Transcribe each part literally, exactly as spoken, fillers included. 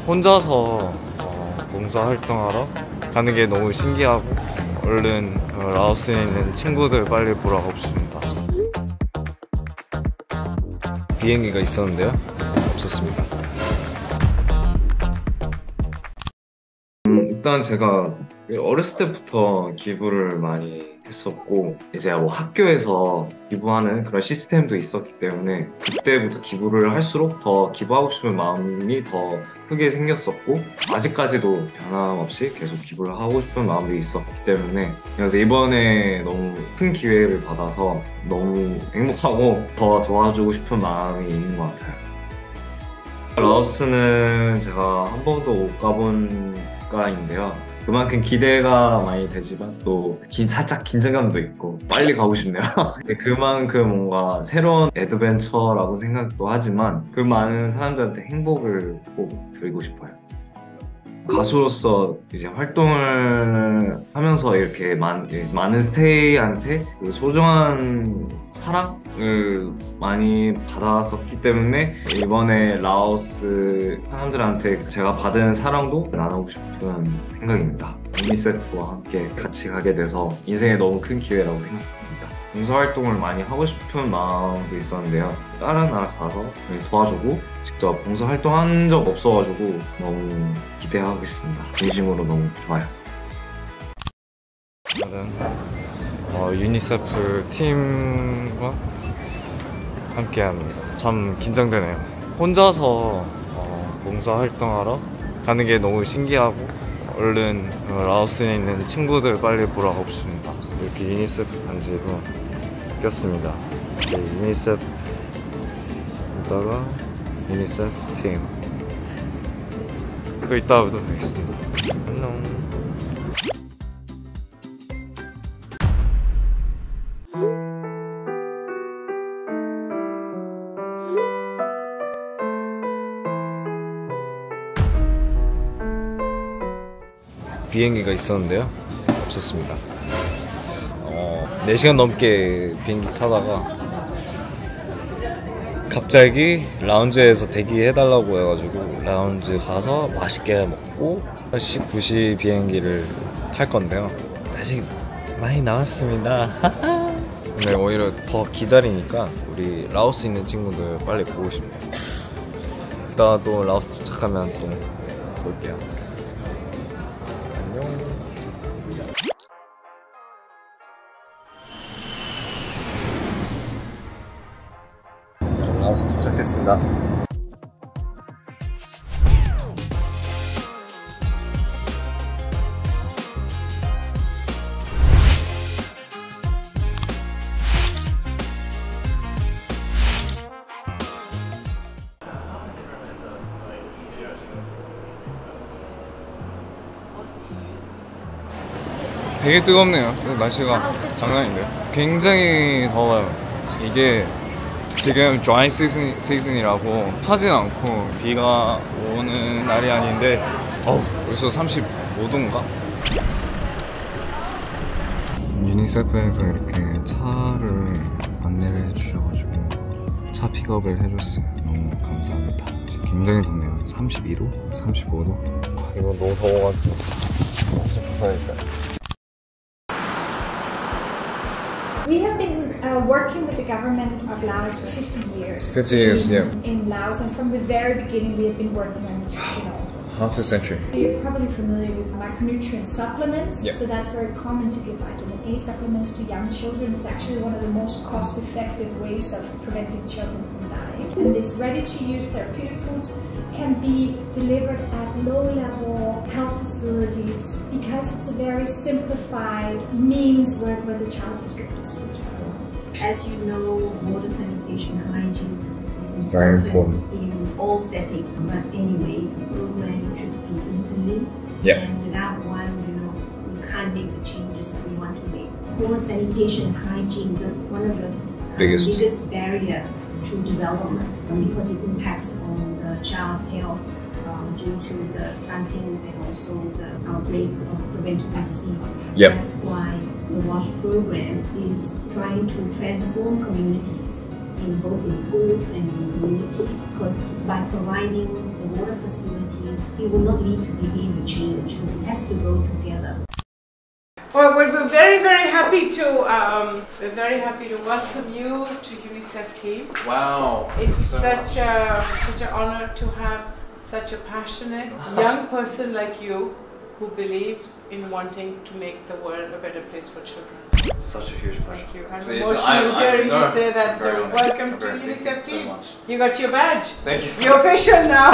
혼자서 어, 봉사활동하러 가는 게 너무 신기하고 얼른 어, 라오스에 있는 친구들 빨리 보러 가고 싶습니다. 비행기가 있었는데요, 없었습니다. 음, 일단 제가 어렸을 때부터 기부를 많이 했었고 이제 뭐 학교에서 기부하는 그런 시스템도 있었기 때문에 그때부터 기부를 할수록 더 기부하고 싶은 마음이 더 크게 생겼었고 아직까지도 변함없이 계속 기부를 하고 싶은 마음이 있었기 때문에 그래서 이번에 너무 큰 기회를 받아서 너무 행복하고 더 도와주고 싶은 마음이 있는 것 같아요. 라오스는 제가 한 번도 못 가본 국가인데요. 그만큼 기대가 많이 되지만 또 긴, 살짝 긴장감도 있고 빨리 가고 싶네요. 그만큼 뭔가 새로운 애드벤처라고 생각도 하지만 그 많은 사람들한테 행복을 꼭 드리고 싶어요. 가수로서 이제 활동을 하면서 이렇게 많, 많은 스테이한테 그 소중한 사랑을 많이 받았었기 때문에 이번에 라오스 사람들한테 제가 받은 사랑도 나누고 싶은 생각입니다. 유니세프와 함께 같이 가게 돼서 인생에 너무 큰 기회라고 생각합니다. 봉사활동을 많이 하고 싶은 마음도 있었는데요. 다른 나라 가서 도와주고 직접 봉사활동 한 적 없어가지고 너무 기대하고 있습니다. 진심으로 너무 좋아요. 저는 어, 유니세프 팀과 함께 합니다. 참 긴장되네요. 혼자서 어, 봉사활동하러 가는 게 너무 신기하고 얼른 어, 라오스에 있는 친구들 빨리 보러 가고 싶습니다. 이렇게 유니세프 반지도 꼈습니다. 네, 유니세프 에다가 유니세프 팀. 또 이따 뵙도록 하겠습니다. 안녕. 비행기가 있었는데요, 없었습니다. 어, 네 시간 넘게 비행기 타다가 갑자기 라운지에서 대기해달라고 해가지고 라운지 가서 맛있게 먹고 구 시 비행기를 탈 건데요. 다시 많이 나왔습니다. 근데 오히려 더 기다리니까 우리 라오스 있는 친구들 빨리 보고 싶네요. 이따 또 라오스 도착하면 또 볼게요. 라오스 도착했습니다. 되게 뜨겁네요. 날씨가 장난인데요. 굉장히 더워요. 이게 지금 드라이 시즌, 시즌이라고 하진 않고 비가 오는 날이 아닌데 어우, 벌써 삼십오 도인가? 유니세프에서 이렇게 차를 안내를 해주셔가지고 차 픽업을 해줬어요. 너무 감사합니다. 굉장히 덥네요. 삼십이 도? 삼십오 도? 이거 너무 더워가지고 벗어야겠다. We have been uh, working with the government of Laos for fifty years. fifty years, in, yeah. In Laos, and from the very beginning we have been working on nutrition also. Half a century. You're probably familiar with micronutrient supplements, yeah. So that's very common to give vitamin A supplements to young children. It's actually one of the most cost-effective ways of preventing children from dying. And these ready-to-use therapeutic foods can be delivered at low-level health facilities because it's a very simplified means where, where the child just gets this food to go. As you know, water sanitation hygiene is important, very important in all settings. But anyway, the program should be interlinked. Yeah. And without one, you know, we can't make the changes that we want to make. Water sanitation hygiene is one of the biggest, uh, biggest barrier to development because it impacts on the child's health um, due to the stunting and also the outbreak of preventable diseases. Yep. That's why the WASH program is trying to transform communities in both in schools and in communities, because by providing the water facilities it will not lead to behavior change. It has to go together. Well, we're very, very happy to um, we're very happy to welcome you to UNICEF team. Wow! It's so such a such an honor to have such a passionate young person like you who believes in wanting to make the world a better place for children. It's such a huge pleasure. Thank you. I'm See, it's- emotional I'm- I'm- hearing no, you say that. I'm very So honored. welcome I'm to very- thank UNICEF you so team. much. You got your badge. Thank you so You're much. official now.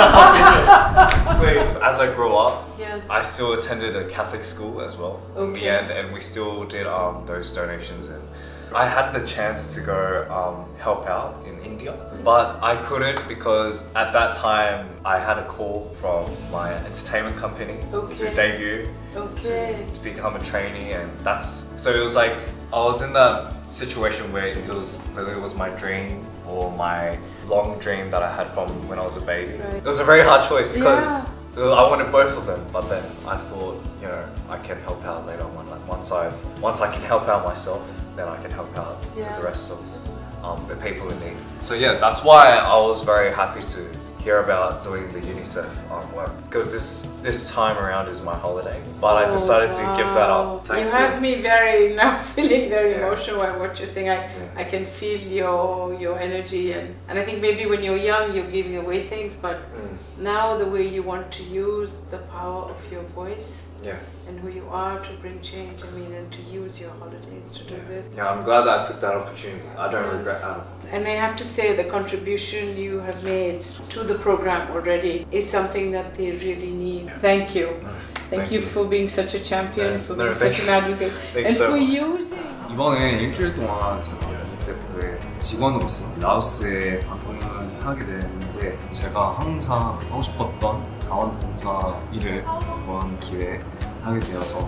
So, as I grew up, Yes. I still attended a Catholic school as well in the Okay. end, and we still did um, those donations. And I had the chance to go um, help out in India, but I couldn't because at that time I had a call from my entertainment company Okay. to debut. Okay. To become a trainee, and that's so it was like I was in that situation where it was whether it was my dream or my long dream that I had from when I was a baby. Right. It was a very hard choice because I wanted both of them, but then I thought, you know, I can help out later on. Like once I once I can help out myself, then I can help out Yeah. to the rest of um, the people in need. So yeah, that's why I was very happy to hear about doing the UNICEF um, work, because this this time around is my holiday, but I decided to give that up. Oh, You Thankfully. have me very now feeling very Yeah. emotional by what you're saying. I, Yeah. I can feel your your energy, and, and I think maybe when you're young you're giving away things, but Mm, now the way you want to use the power of your voice yeah. and who you are to bring change, I mean, and to use your holidays to do this. Yeah, I'm glad that I took that opportunity. I don't regret that. And I have to say the contribution you have made to the program already is something that they really need. Thank you. Thank, thank you, you. for being such a champion, Yeah. for No, being thank such you. an advocate, Thanks and so for much. using. 이번에 일주일 동안 제가 유니세프의 직원으로서 라오스에 방문을 하게 되는데 제가 항상 하고 싶었던 자원봉사 일을 이번 기회에 하게 되어서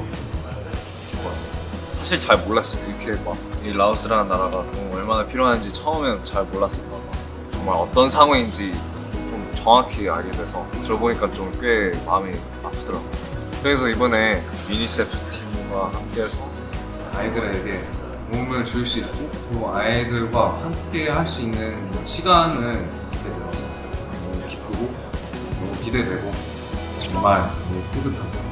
기뻐요. 사실 잘 몰랐어요. 이렇게 막 이 라오스라는 나라가 돈 얼마나 필요한지 처음에는 잘 몰랐었다가 정말 어떤 상황인지 좀 정확히 알게 돼서 들어보니까 좀 꽤 마음이 아프더라고요. 그래서 이번에 유니세프 팀과 함께해서 아이들에게 도움을 줄 수 있고 또 아이들과 함께 할 수 있는 시간을 갖게 되어서 너무 기쁘고 너무 기대되고 정말 너무 뿌듯합니다.